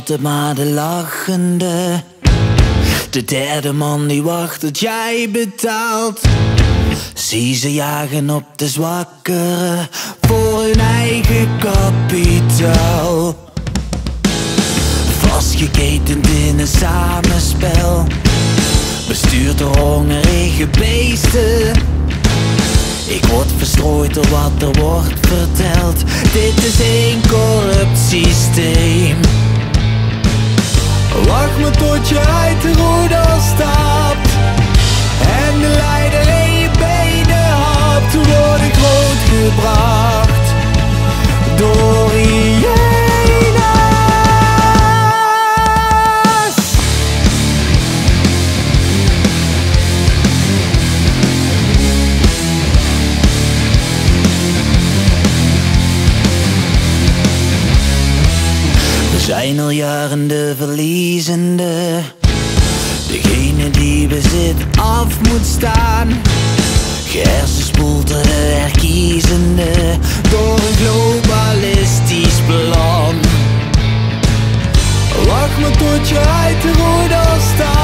altijd maar de lachende. De derde man die wacht tot jij betaalt. Zie ze jagen op de zwakkere voor hun eigen kapitaal. Vastgeketend in een samenspel, bestuurd door hongerige beesten. Ik word verstrooid door wat er wordt verteld. Dit is één corrupt systeem. Wacht maar tot je uit de roedel stapt en de leider in je benen hapt. Toen word ik grootgebracht door Hyena's. We zijn al jaren de verliezende, degene die bezit af moet staan. Gehersenspoeld door de herkiezende, door een globalistisch plan. Wacht maar tot je uit de roedel staat